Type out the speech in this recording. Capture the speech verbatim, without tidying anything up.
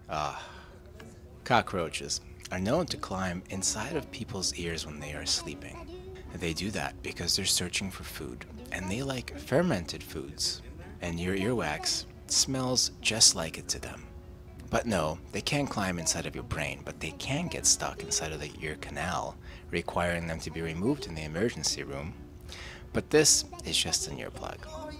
Ah, cockroaches are known to climb inside of people's ears when they are sleeping. They do that because they're searching for food, and they like fermented foods, and your earwax smells just like it to them. But no, they can't climb inside of your brain, but they can get stuck inside of the ear canal, requiring them to be removed in the emergency room. But this is just an earplug.